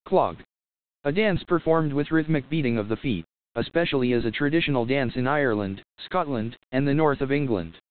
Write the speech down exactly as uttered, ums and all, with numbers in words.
Clog. A dance performed with rhythmic beating of the feet, especially as a traditional dance in Ireland, Scotland, and the north of England.